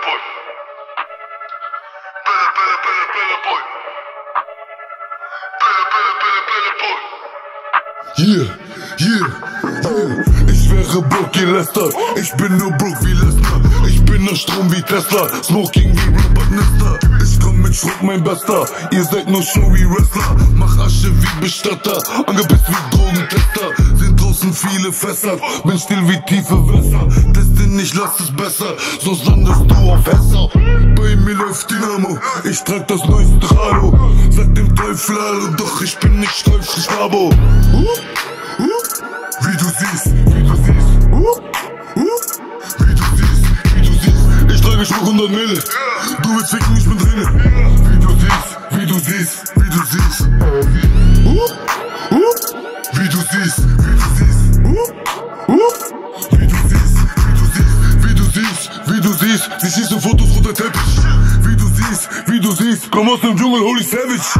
boy. Bella boy. Bella boy. Ich wäre broke wie Lester. Ich bin nur broke wie Lester. Ich bin nur Strom wie Tesla. Smoking wie Robert Nesta. Ich komm mit Schrott, mein Bester. Ihr seid nur Show wie Wrestler. Mach Asche wie Bestatter. Angepisst wie Drogentester. Sind draußen viele Fässer. Bin still wie tiefe Wässer. Teste nicht, lass es besser. Sonst landest du auf Fässer. Bei mir läuft Dynamo. Ich trag das neueste Rado. Sag dem Teufel Hallo, doch ich bin nicht stolz, ich Abo. Wie du siehst, wie du siehst, wie du siehst, wie du siehst. Ich trage schon 100 Mille. Du willst ficken, ich bin drinne. Wie du siehst, wie du siehst, wie du siehst. Wie du siehst, wie du siehst. Wie du siehst, wie du siehst, wie du siehst, wie du siehst. Sie schießen Fotos runter Teppich. Wie du siehst, komm aus dem Dschungel, holy savage.